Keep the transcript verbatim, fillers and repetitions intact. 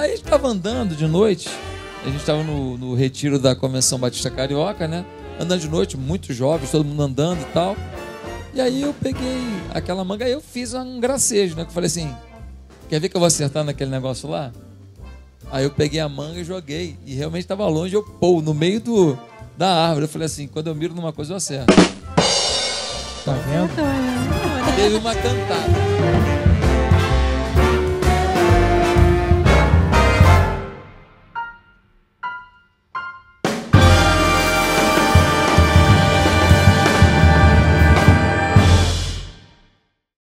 Aí a gente tava andando de noite, a gente tava no, no retiro da Convenção Batista Carioca, né? Andando de noite, muitos jovens, todo mundo andando e tal. E aí eu peguei aquela manga e eu fiz um gracejo, né? Que eu falei assim, quer ver que eu vou acertar naquele negócio lá? Aí eu peguei a manga e joguei. E realmente estava longe, eu pô, no meio do, da árvore. Eu falei assim, quando eu miro numa coisa eu acerto. Tá vendo? Teve uma cantada.